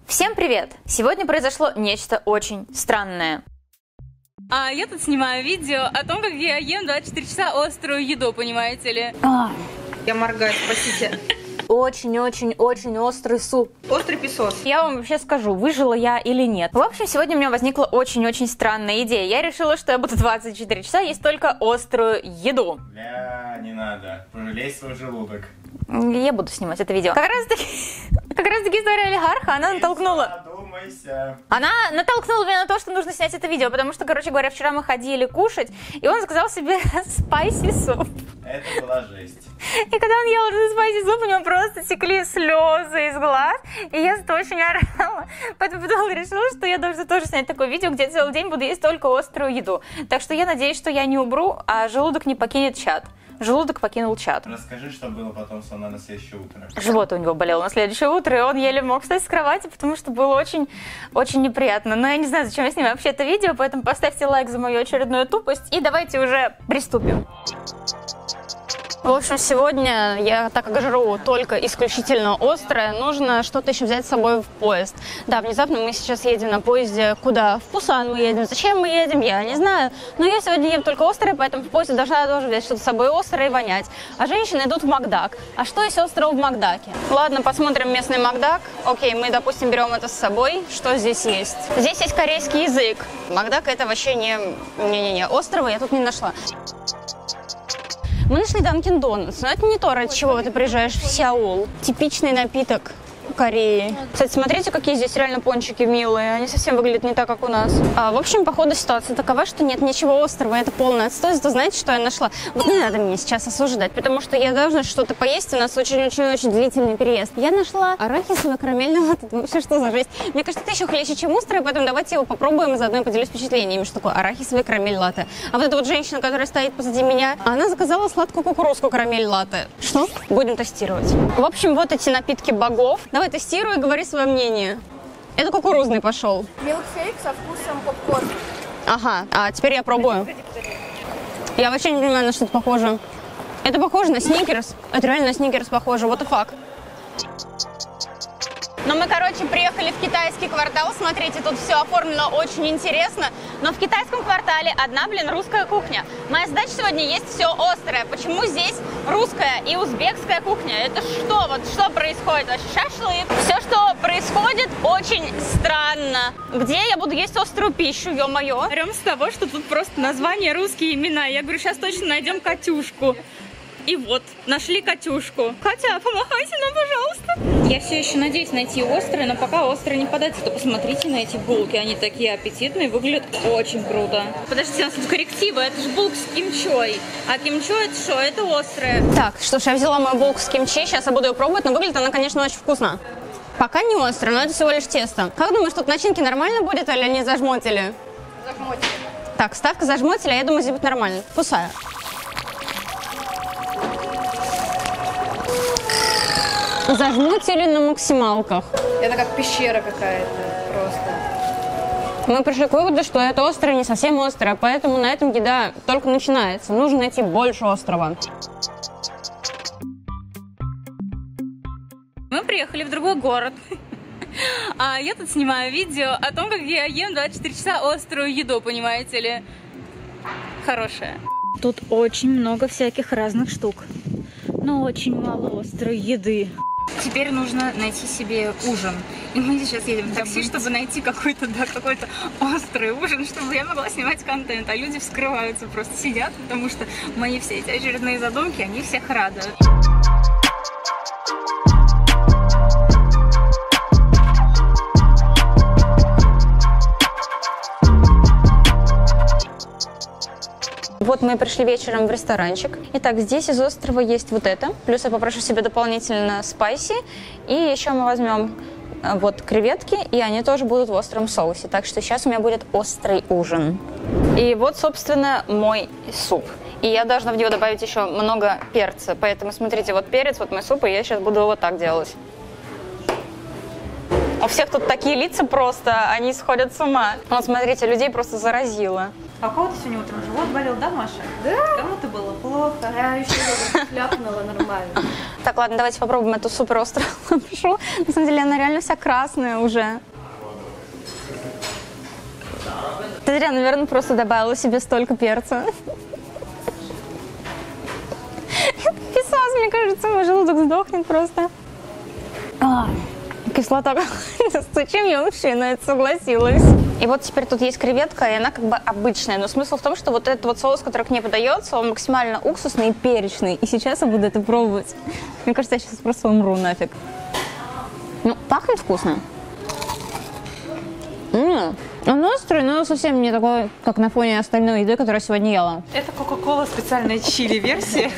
Всем привет! Сегодня произошло нечто очень странное. Я тут снимаю видео о том, как я ем 24 часа острую еду, понимаете ли? Я моргаю, спасите. Очень-очень-очень острый суп. Острый песос. Я вам вообще скажу, выжила я или нет. В общем, сегодня у меня возникла очень-очень странная идея. Я решила, что я буду 24 часа есть только острую еду. Не надо. Пожалей свой желудок. Я буду снимать это видео. Как раз таки история олигарха, она натолкнула... Она натолкнула меня на то, что нужно снять это видео, потому что, короче говоря, вчера мы ходили кушать, и он заказал себе спайси суп. Это была жесть. И когда он ел этот спайси суп, у него просто текли слезы из глаз, и я зато очень орала. Поэтому потом решила, что я должна тоже снять такое видео, где целый день буду есть только острую еду. Так что я надеюсь, что я не умру, а желудок не покинет чат. Желудок покинул чат. Расскажи, что было потом со мной на следующее утро. Живот у него болел на следующее утро, и он еле мог встать с кровати, потому что было очень неприятно. Но я не знаю, зачем я снимаю вообще это видео, поэтому поставьте лайк за мою очередную тупость, и давайте уже приступим. В общем, сегодня я, так как жру только исключительно острое, нужно что-то еще взять с собой в поезд. Да, внезапно мы сейчас едем на поезде куда? В Пусан мы едем. Зачем мы едем, я не знаю. Но я сегодня ем только острое, поэтому в поезде должна тоже взять что-то с собой острое и вонять. А женщины идут в Макдак. А что есть острого в Макдаке? Ладно, посмотрим местный Макдак. Окей, мы, допустим, берем это с собой. Что здесь есть? Здесь есть корейский язык. Макдак это вообще не острого я тут не нашла. Мы нашли Dunkin' Donuts, но это не то, ради чего ты приезжаешь в Сеул. Типичный напиток Кореи. Кстати, смотрите, какие здесь реально пончики милые. Они совсем выглядят не так, как у нас. В общем, походу ситуация такова, что нет ничего острого. Это полный отстой. Зато знаете, что я нашла? Вот не надо мне сейчас осуждать, потому что я должна что-то поесть. У нас очень-очень-очень длительный переезд. Я нашла арахисовый карамельный латте. Вообще, что за жесть? Мне кажется, это еще хлеще, чем острое, поэтому давайте его попробуем и заодно поделюсь впечатлениями, что такое арахисовый карамель латте. А вот эта вот женщина, которая стоит позади меня, она заказала сладкую кукурузку карамель латте. Что? Будем тестировать. В общем, вот эти напитки богов. Давай тестируй и говори свое мнение. Это кукурузный пошел. Милкшейк со вкусом попкорна. Ага, а теперь я пробую. Я вообще не понимаю, на что это похоже. Это похоже на сникерс. Это реально на сникерс похоже. What the fuck? Но мы, короче, приехали в китайский квартал. Смотрите, тут все оформлено очень интересно. Но в китайском квартале одна, русская кухня. Моя задача сегодня есть все острое. Почему здесь русская и узбекская кухня? Это что? Вот что происходит? Вообще шашлык. Все, что происходит, очень странно. Где я буду есть острую пищу, ё-моё? Прям с того, что тут просто названия русские имена. Я говорю, сейчас точно найдем Катюшку. И вот, нашли Катюшку. Катя, помахайте нам, пожалуйста. Я все еще надеюсь найти острое, но пока острое не подается, то посмотрите на эти булки. Они такие аппетитные, выглядят очень круто. Подождите, у нас тут коррективы. Это же булка с кимчой. А кимчо это что? Это острое. Так, что ж, я взяла мою булку с кимчи. Сейчас я буду ее пробовать, но выглядит она, конечно, очень вкусно. Пока не острое, но это всего лишь тесто. Как думаешь, тут начинки нормально будет или они зажмотили? Зажмотили. Так, ставка зажмотили, а я думаю, здесь будет нормально. Кусаю. Зажмотили на максималках. Это как пещера какая-то просто. Мы пришли к выводу, что это острое не совсем острое, поэтому на этом еда только начинается. Нужно найти больше острого. Мы приехали в другой город. Я тут снимаю видео о том, как я ем 24 часа острую еду, понимаете ли. Хорошая. Тут очень много всяких разных штук, но очень мало острой еды. Теперь нужно найти себе ужин. И мы сейчас едем в такси, чтобы найти какой-то острый ужин, чтобы я могла снимать контент. А люди вскрываются, просто сидят, потому что мои все эти очередные задумки, они всех радуют. Вот мы пришли вечером в ресторанчик. Итак, здесь из острова есть вот это. Плюс я попрошу себе дополнительно спайси. И еще мы возьмем вот креветки, и они тоже будут в остром соусе. Так что сейчас у меня будет острый ужин. И вот, собственно, мой суп. И я должна в него добавить еще много перца. Поэтому смотрите, вот перец, вот мой суп, и я сейчас буду вот так делать. У всех тут такие лица просто, они сходят с ума. Вот смотрите, людей просто заразило. А у кого-то сегодня утром живот болел, да, Маша? Да. Кому-то было плохо. Я еще ляпнула нормально. Так, ладно, давайте попробуем эту супер острую лапшу. На самом деле она реально вся красная уже. Ты зря, наверное, просто добавила себе столько перца. Писалось, мне кажется, мой желудок сдохнет просто. Кислота. Зачем я вообще на это согласилась? И вот теперь тут есть креветка, и она как бы обычная. Но смысл в том, что вот этот вот соус, который к ней подается, он максимально уксусный и перечный. И сейчас я буду это пробовать. Мне кажется, я сейчас просто умру нафиг. Ну, пахнет вкусно. Он острый, но совсем не такой, как на фоне остальной еды, которую я сегодня ела. Это Кока-Кола специальная чили-версия.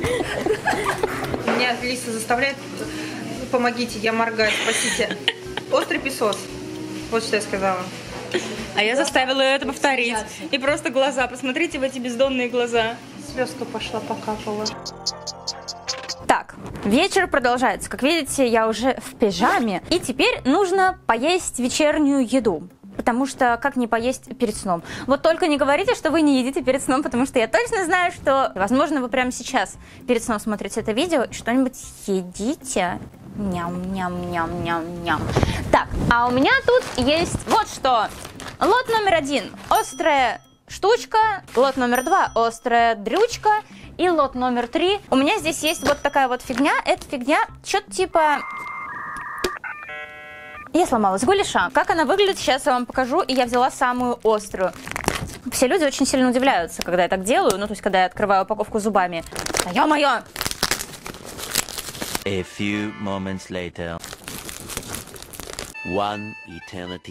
Меня Лиса заставляет... Помогите, я моргаю, спасите. Острый песос. Вот что я сказала. А я заставила ее это повторить. И просто глаза. Посмотрите в эти бездонные глаза. Слезка пошла, покапала. Так, вечер продолжается. Как видите, я уже в пижаме. И теперь нужно поесть вечернюю еду. Потому что как не поесть перед сном? Вот только не говорите, что вы не едите перед сном, потому что я точно знаю, что, возможно, вы прямо сейчас перед сном смотрите это видео и что-нибудь едите. Ням-ням-ням-ням-ням. Так, а у меня тут есть вот что. Лот номер 1 – острая штучка. Лот номер 2 – острая дрючка. И лот номер 3. У меня здесь есть вот такая вот фигня. Эта фигня что-то типа... Я сломалась. Гуляша. Как она выглядит, сейчас я вам покажу. И я взяла самую острую. Все люди очень сильно удивляются, когда я так делаю. Ну, то есть, когда я открываю упаковку зубами. А ё-моё! A few moments later. One eternity.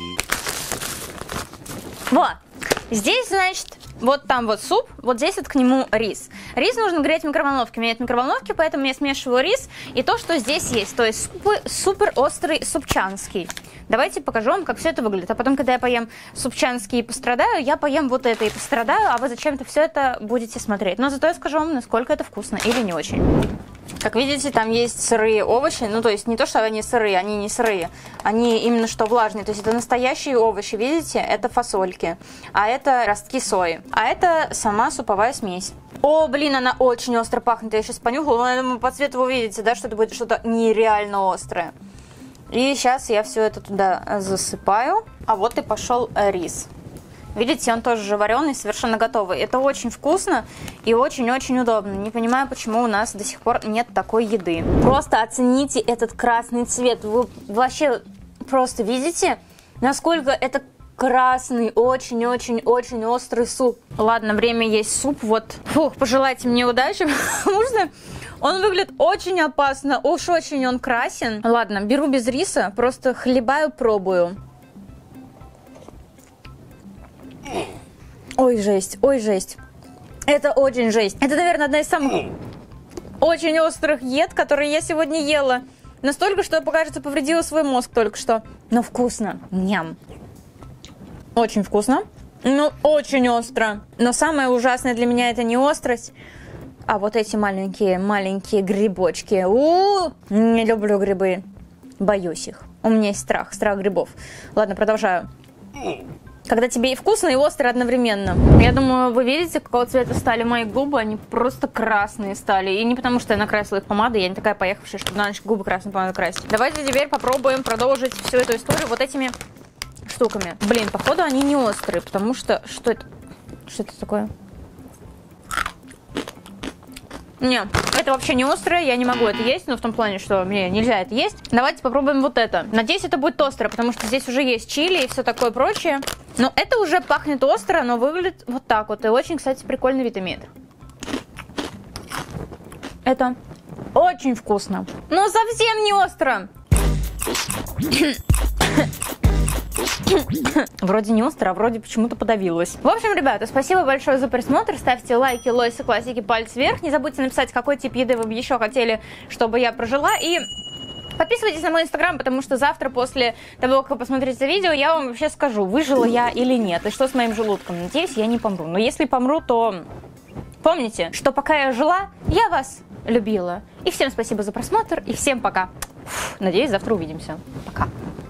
Вот. Здесь, значит, вот там вот суп, вот здесь вот к нему рис. Рис нужно греть в микроволновке. У меня нет микроволновки, поэтому я смешиваю рис и то, что здесь есть. То есть супер острый супчанский. Давайте покажу вам, как все это выглядит. А потом, когда я поем супчанский и пострадаю, я поем вот это и пострадаю, а вы зачем-то все это будете смотреть. Но зато я скажу вам, насколько это вкусно или не очень. Как видите, там есть сырые овощи. Ну, то есть не то, что они сырые, они не сырые. Они именно что влажные. То есть это настоящие овощи, видите? Это фасольки. А это ростки сои. А это сама суповая смесь. О, блин, она очень остро пахнет. Я сейчас понюхала, но я думаю, по цвету вы видите, да, что это будет что-то нереально острое. И сейчас я все это туда засыпаю. А вот и пошел рис. Видите, он тоже же вареный, совершенно готовый. Это очень вкусно и очень-очень удобно. Не понимаю, почему у нас до сих пор нет такой еды. Просто оцените этот красный цвет. Вы вообще просто видите, насколько это красный, очень-очень-очень острый суп. Ладно, время есть суп. Вот. Фух, пожелайте мне удачи, потому что он выглядит очень опасно. Уж очень он красен. Ладно, беру без риса, просто хлебаю, пробую. Ой, жесть, ой, жесть. Это очень жесть. Это, наверное, одна из самых очень острых ед, которые я сегодня ела. Настолько, что, покажется, повредила свой мозг только что. Но вкусно. Ням. Очень вкусно. Ну, очень остро. Но самое ужасное для меня это не острость, а вот эти маленькие грибочки. Не люблю грибы. Боюсь их. У меня есть страх грибов. Ладно, продолжаю. Когда тебе и вкусно, и остро одновременно. Я думаю, вы видите, какого цвета стали мои губы. Они просто красные стали. И не потому, что я накрасила их помадой. Я не такая поехавшая, чтобы на ночь губы красной помадой красить. Давайте теперь попробуем продолжить всю эту историю вот этими штуками. Блин, походу они не острые, потому что... Что это? Что это такое? Не, это вообще не острое, я не могу это есть, но в том плане, что мне нельзя это есть. Давайте попробуем вот это. Надеюсь, это будет острое, потому что здесь уже есть чили и все такое прочее. Но это уже пахнет остро, но выглядит вот так вот. И очень, кстати, прикольный вид имеет. Это очень вкусно, но совсем не остро. Вроде не остро, а вроде почему-то подавилась. В общем, ребята, спасибо большое за просмотр. Ставьте лайки, лойсы, классики, пальцы вверх. Не забудьте написать, какой тип еды вы бы еще хотели, чтобы я прожила. И подписывайтесь на мой инстаграм, потому что завтра, после того, как вы посмотрите видео, я вам вообще скажу, выжила я или нет. И что с моим желудком. Надеюсь, я не помру. Но если помру, то помните, что пока я жила, я вас любила. И всем спасибо за просмотр. И всем пока. Надеюсь, завтра увидимся. Пока.